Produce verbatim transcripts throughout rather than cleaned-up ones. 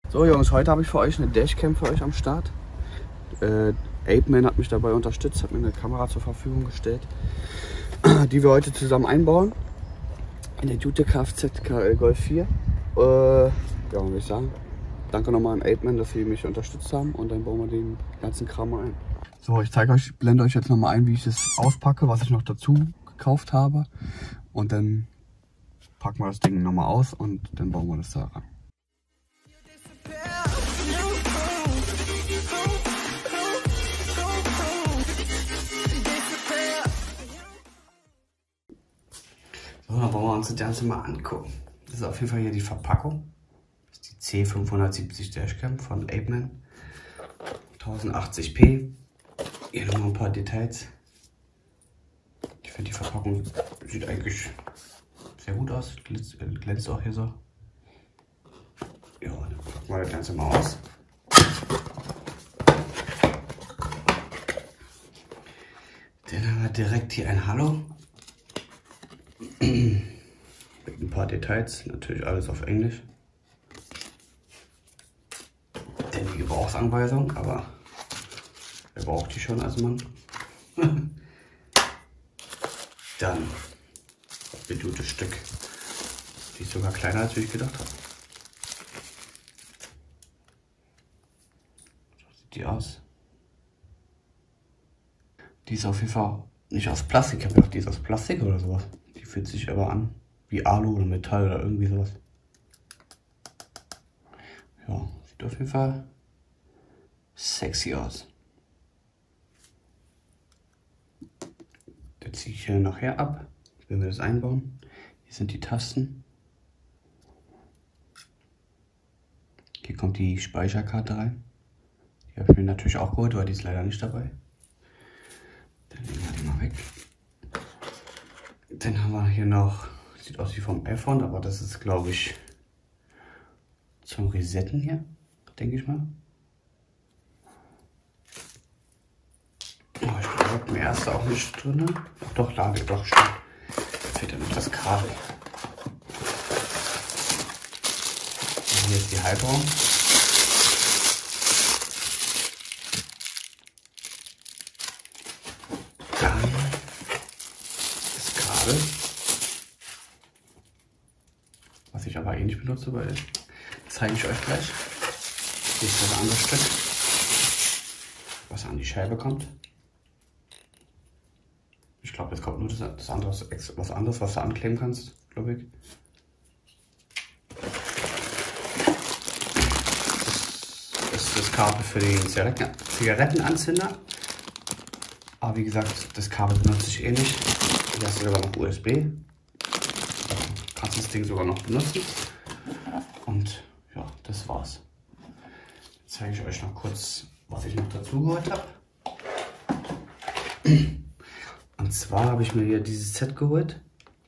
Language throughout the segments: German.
So Jungs, heute habe ich für euch eine Dashcam für euch am Start. Äh, Apeman hat mich dabei unterstützt, hat mir eine Kamera zur Verfügung gestellt, die wir heute zusammen einbauen in der Jute Kfz K L Golf vier. Äh, ja, würde ich sagen, danke nochmal an Apeman, dass sie mich unterstützt haben, und dann bauen wir den ganzen Kram mal ein. So, ich zeige euch, blende euch jetzt nochmal ein, wie ich das auspacke, was ich noch dazu gekauft habe, und dann packen wir das Ding nochmal aus und dann bauen wir das da ran. So, dann wollen wir uns das Ganze mal angucken. Das ist auf jeden Fall hier die Verpackung. Das ist die C fünfhundertsiebzig Dashcam von Apeman. tausendachtzig p. Hier nochmal ein paar Details. Ich finde, die Verpackung sieht eigentlich sehr gut aus. Glänzt, glänzt auch hier so. Ja, dann packen wir das Ganze mal aus. Dann haben wir direkt hier ein Hallo. Mit ein paar Details, natürlich alles auf Englisch. Denn die Gebrauchsanweisung, aber wer braucht die schon als Mann? Dann das bedute Stück. Die ist sogar kleiner, als ich gedacht habe. So sieht die aus. Die ist auf jeden Fall nicht aus Plastik. Ich habe gedacht, die ist aus Plastik oder sowas. Die fühlt sich aber an wie Alu oder Metall oder irgendwie sowas. Ja, sieht auf jeden Fall sexy aus. Das ziehe ich hier nachher ab, wenn wir das einbauen. Hier sind die Tasten. Hier kommt die Speicherkarte rein. Die habe ich mir natürlich auch geholt, weil die ist leider nicht dabei. Dann nehmen wir die mal weg. Dann haben wir hier noch, sieht aus wie vom iPhone, aber das ist, glaube ich, zum Resetten hier, denke ich mal. Oh, ich glaube, im ersten auch nicht drin. Ach doch, Lade, doch schon. Jetzt fehlt ja noch das Kabel. Und hier ist die Halterung. Dann das Kabel, was ich aber eh nicht benutze, weil das zeige ich euch gleich. Hier ist das andere Stück, was an die Scheibe kommt. Ich glaube, jetzt kommt nur das, das andere, was anderes, was du ankleben kannst, glaube ich. Das ist das Kabel für den Zigaretten, Zigarettenanzünder. Aber wie gesagt, das Kabel benutze ich eh nicht. Das ist sogar noch U S B. Also kannst das Ding sogar noch benutzen. Und ja, das war's. Jetzt zeige ich euch noch kurz, was ich noch dazu geholt habe. Und zwar habe ich mir hier dieses Set geholt.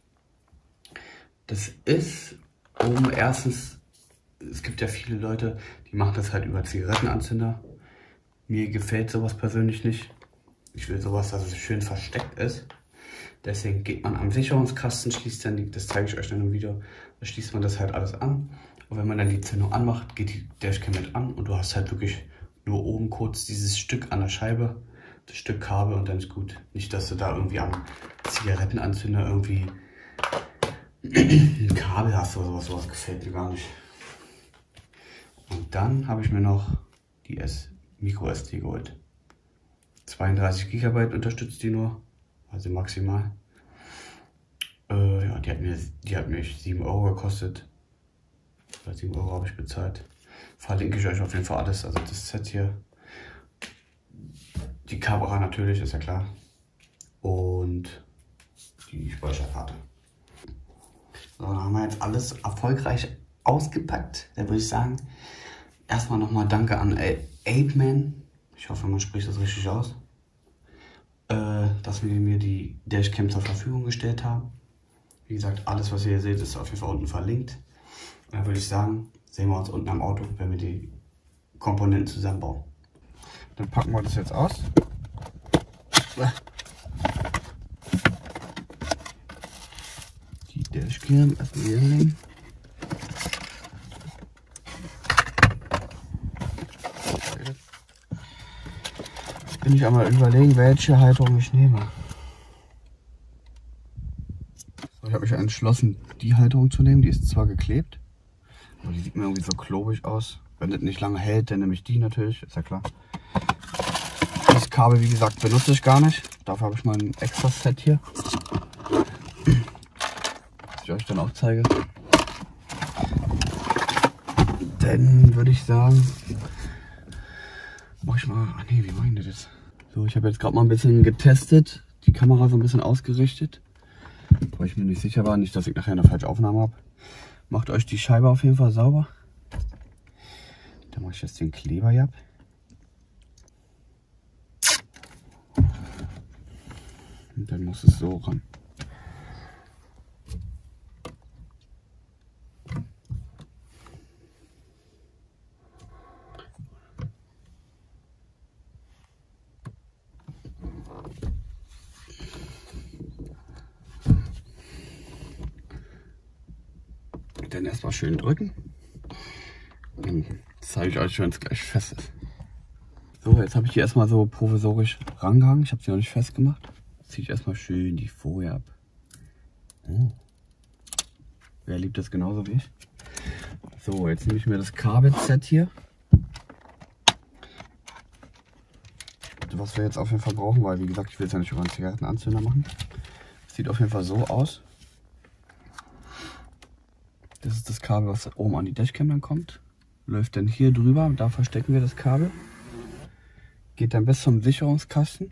Das ist, um erstens, es gibt ja viele Leute, die machen das halt über Zigarettenanzünder. Mir gefällt sowas persönlich nicht. Ich will sowas, dass es schön versteckt ist. Deswegen geht man am Sicherungskasten, schließt dann, die, das zeige ich euch dann im Video, da schließt man das halt alles an. Und wenn man dann die Zündung anmacht, geht die Dashcam mit an und du hast halt wirklich nur oben kurz dieses Stück an der Scheibe, das Stück Kabel, und dann ist gut. Nicht, dass du da irgendwie am Zigarettenanzünder irgendwie ein Kabel hast oder sowas, sowas gefällt mir gar nicht. Und dann habe ich mir noch die S Micro S D geholt. zweiunddreißig Gigabyte unterstützt die nur, also maximal. Äh, ja, die hat, mir, die hat mich sieben Euro gekostet. sieben Euro habe ich bezahlt. Verlinke ich euch auf jeden Fall alles. Also das Set hier. Die Kamera natürlich, ist ja klar. Und die Speicherkarte. So, dann haben wir jetzt alles erfolgreich ausgepackt. Da würde ich sagen, erstmal nochmal danke an Apeman. Ich hoffe, man spricht das richtig aus. Äh, dass wir mir die Dashcam zur Verfügung gestellt haben. Wie gesagt, alles, was ihr hier seht, ist auf jeden Fall unten verlinkt. Und dann würde ich sagen, sehen wir uns unten am Auto, wenn wir die Komponenten zusammenbauen. Dann packen wir das jetzt aus. Die Dashcam erstmal hier nehmen. bin ich einmal überlegen, welche Halterung ich nehme. So, ich habe mich entschlossen, die Halterung zu nehmen. Die ist zwar geklebt, aber die sieht mir irgendwie so klobig aus. Wenn das nicht lange hält, dann nehme ich die natürlich, ist ja klar. Das Kabel, wie gesagt, benutze ich gar nicht. Dafür habe ich mal ein extra Set hier, das ich euch dann auch zeige. Dann würde ich sagen, mach ich mal, ach nee, wie mache ich das jetzt? So, ich habe jetzt gerade mal ein bisschen getestet, die Kamera so ein bisschen ausgerichtet, weil ich mir nicht sicher war, nicht, dass ich nachher eine falsche Aufnahme habe. Macht euch die Scheibe auf jeden Fall sauber. Dann mache ich jetzt den Kleber hier ab. Und dann muss es so ran. Dann erstmal schön drücken. Dann zeige ich euch, wenn es gleich fest ist. So, jetzt habe ich hier erstmal so provisorisch rangehangen. Ich habe sie noch nicht festgemacht. Jetzt ziehe ich erstmal schön die Folie ab. Oh. Wer liebt das genauso wie ich? So, jetzt nehme ich mir das Kabelset hier. Was wir jetzt auf jeden Fall brauchen, weil wie gesagt, ich will es ja nicht über einen Zigarettenanzünder machen. Das sieht auf jeden Fall so aus. Das ist das Kabel, was oben an die Dashcam dann kommt. Läuft dann hier drüber, da verstecken wir das Kabel. Geht dann bis zum Sicherungskasten.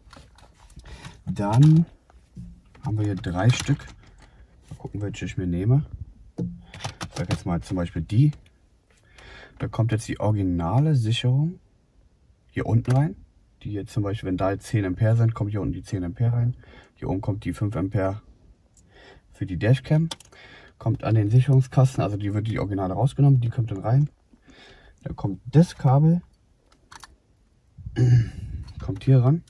Dann haben wir hier drei Stück. Mal gucken, welche ich mir nehme. Ich sage jetzt mal zum Beispiel die. Da kommt jetzt die originale Sicherung hier unten rein. Die jetzt zum Beispiel, wenn da jetzt zehn Ampere sind, kommt hier unten die zehn Ampere rein. Hier oben kommt die fünf Ampere für die Dashcam. Kommt an den Sicherungskasten, also die wird die Originale rausgenommen, die kommt dann rein. Dann kommt das Kabel, kommt hier ran.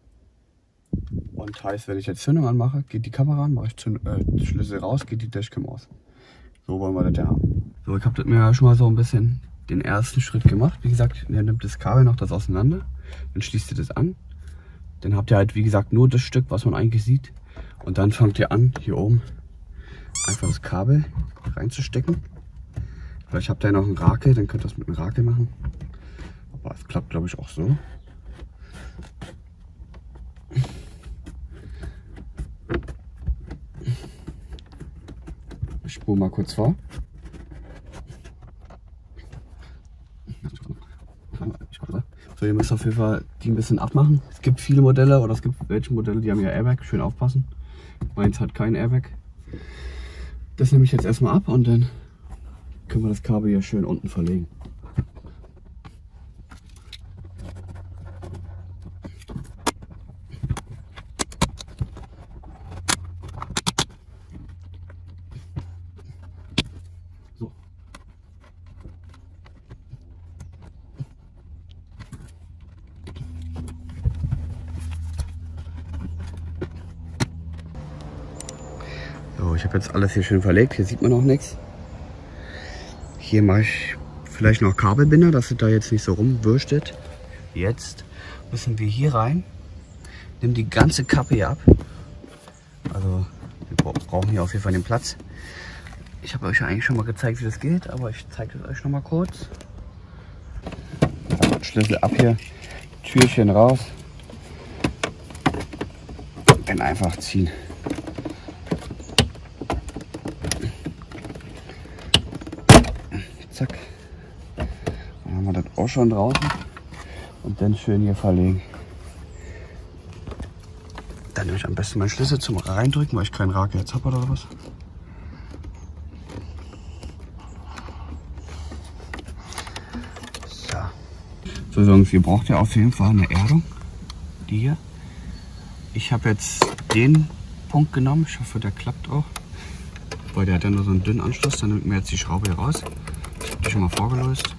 Und heißt, wenn ich jetzt Zündung anmache, geht die Kamera an, mache ich Zünd äh, Schlüssel raus, geht die Dashcam aus. So wollen wir das ja haben. So, ich habe das mir schon mal so ein bisschen den ersten Schritt gemacht. Wie gesagt, ihr nimmt das Kabel noch das auseinander, dann schließt ihr das an. Dann habt ihr halt, wie gesagt, nur das Stück, was man eigentlich sieht. Und dann fangt ihr an, hier oben einfach das Kabel reinzustecken. Vielleicht habt ihr noch einen Rakel, dann könnt ihr das mit einem Rakel machen. Aber es klappt, glaube ich, auch so. Ich spule mal kurz vor. So, ihr müsst auf jeden Fall die ein bisschen abmachen. Es gibt viele Modelle oder es gibt welche Modelle, die haben ja Airbag. Schön aufpassen. Meins hat kein Airbag. Das nehme ich jetzt erstmal ab und dann können wir das Kabel hier schön unten verlegen. So. So, ich habe jetzt alles hier schön verlegt. Hier sieht man noch nichts. Hier mache ich vielleicht noch Kabelbinder, dass es da jetzt nicht so rumwürstet. Jetzt müssen wir hier rein. Nimm die ganze Kappe hier ab. Also wir brauchen hier auf jeden Fall den Platz. Ich habe euch ja eigentlich schon mal gezeigt, wie das geht, aber ich zeige es euch noch mal kurz. Schlüssel ab hier, Türchen raus. Dann einfach ziehen. Zack. Dann haben wir das auch schon draußen. Und dann schön hier verlegen. Dann nehme ich am besten meinen Schlüssel zum Reindrücken, weil ich keinen Rakel jetzt habe oder was. So. So Jungs, ihr braucht ja auf jeden Fall eine Erdung. Die hier. Ich habe jetzt den Punkt genommen. Ich hoffe, der klappt auch. Weil der hat ja nur so einen dünnen Anschluss. Dann nimmt mir jetzt die Schraube hier raus. Ich habe die schon mal vorgelöst.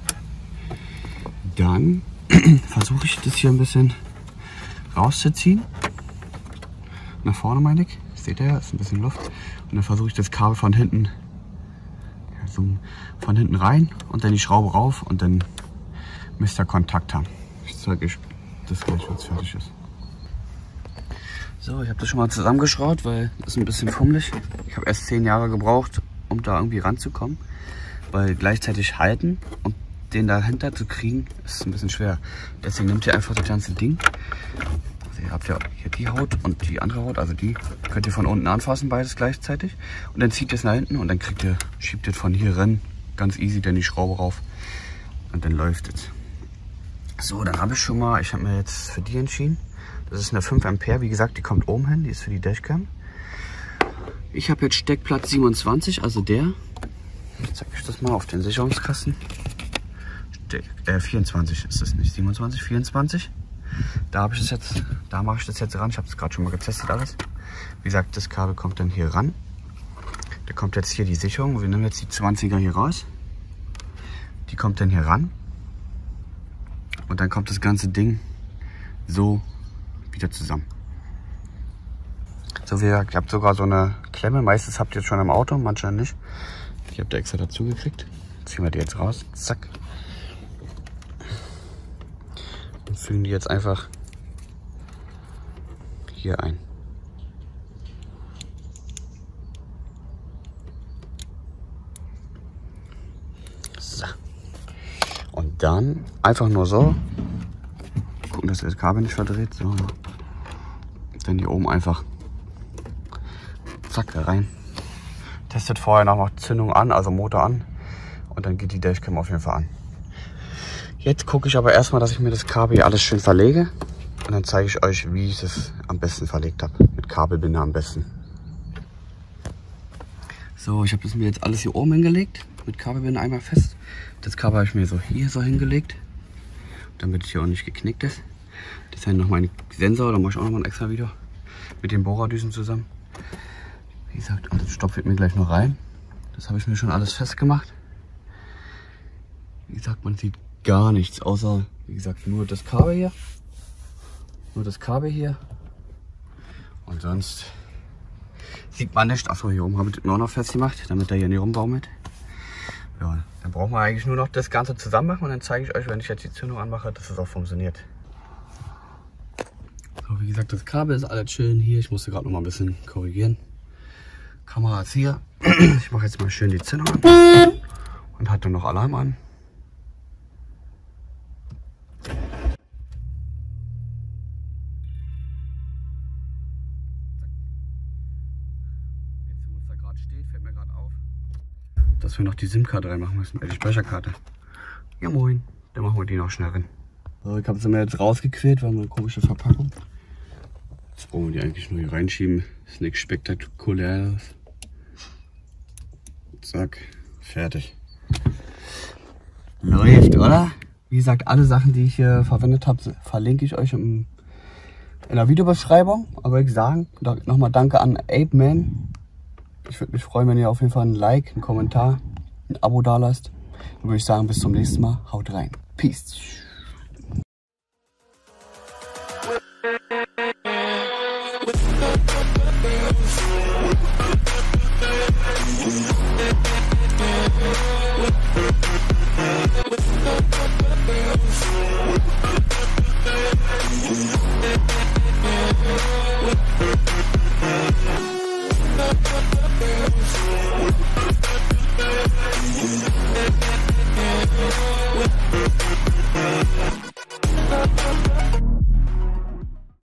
Dann versuche ich das hier ein bisschen rauszuziehen. Nach vorne meine ich. Seht ihr ja, ist ein bisschen Luft. Und dann versuche ich das Kabel von hinten, ja, so von hinten rein und dann die Schraube rauf und dann müsst ihr Kontakt haben. Ich zeige euch das gleich, wenn es fertig ist. So, ich habe das schon mal zusammengeschraubt, weil das ist ein bisschen fummelig. Ich habe erst zehn Jahre gebraucht, um da irgendwie ranzukommen. Weil gleichzeitig halten und den dahinter zu kriegen, ist ein bisschen schwer. Deswegen nehmt ihr einfach das ganze Ding. Also ihr habt ja hier die Haut und die andere Haut, also die könnt ihr von unten anfassen, beides gleichzeitig. Und dann zieht ihr es nach hinten und dann kriegt ihr, schiebt ihr von hier rein, ganz easy, dann die Schraube rauf und dann läuft es. So, dann habe ich schon mal, ich habe mir jetzt für die entschieden. Das ist eine fünf Ampere, wie gesagt, die kommt oben hin, die ist für die Dashcam. Ich habe jetzt Steckplatz siebenundzwanzig, also der. Ich zeige euch das mal auf den Sicherungskasten. Steck, äh, vierundzwanzig ist das nicht, siebenundzwanzig, vierundzwanzig. Da habe ich das jetzt, da mache ich das jetzt ran. Ich habe es gerade schon mal getestet alles. Wie gesagt, das Kabel kommt dann hier ran. Da kommt jetzt hier die Sicherung. Wir nehmen jetzt die zwanziger hier raus. Die kommt dann hier ran. Und dann kommt das ganze Ding so wieder zusammen. So, wie gesagt, ihr habt sogar so eine Klemme. Meistens habt ihr jetzt schon im Auto, manche nicht. Ich habe da extra dazu gekriegt. Ziehen wir die jetzt raus. Zack. Und fügen die jetzt einfach hier ein. So. Und dann einfach nur so. Gucken, dass das Kabel nicht verdreht. So. Dann hier oben einfach zack rein. Testet vorher noch mal Zündung an, also Motor an. Und dann geht die Dashcam auf jeden Fall an. Jetzt gucke ich aber erstmal, dass ich mir das Kabel hier alles schön verlege. Und dann zeige ich euch, wie ich das am besten verlegt habe. Mit Kabelbinder am besten. So, ich habe das mir jetzt alles hier oben hingelegt. Mit Kabelbinder einmal fest. Das Kabel habe ich mir so hier so hingelegt. Damit es hier auch nicht geknickt ist. Das ist dann noch mein Sensor, da mache ich auch noch mal ein extra Video. Mit den Bohrerdüsen zusammen. Wie gesagt, und das Stoff wird mir gleich noch rein. Das habe ich mir schon alles festgemacht. Wie gesagt, man sieht gar nichts, außer, wie gesagt, nur das Kabel hier. Nur das Kabel hier. Und sonst sieht man nicht. Achso, hier oben habe ich das auch noch festgemacht, damit er hier nicht rumbaumelt. Ja, dann brauchen wir eigentlich nur noch das Ganze zusammen machen und dann zeige ich euch, wenn ich jetzt die Zündung anmache, dass es auch funktioniert. So, wie gesagt, das Kabel ist alles schön hier. Ich musste gerade noch mal ein bisschen korrigieren. Kamera ist hier. Ich mache jetzt mal schön die Zündung an und hatte noch Alarm an. Jetzt, wo es da gerade steht, fällt mir gerade auf, dass wir noch die SIM-Karte reinmachen müssen, äh, die Speicherkarte. Ja moin, dann machen wir die noch schnell rein. So, ich habe sie mir jetzt rausgequält, weil eine komische Verpackung. Jetzt brauchen wir die eigentlich nur hier reinschieben. Ist nichts Spektakuläres. Zack, fertig. Läuft, oder? Wie gesagt, alle Sachen, die ich hier verwendet habe, verlinke ich euch im, in der Videobeschreibung. Aber ich sagen, nochmal danke an Ape Man. Ich würde mich freuen, wenn ihr auf jeden Fall ein Like, einen Kommentar, ein Abo da lasst. Dann würde ich sagen, bis zum nächsten Mal. Haut rein. Peace.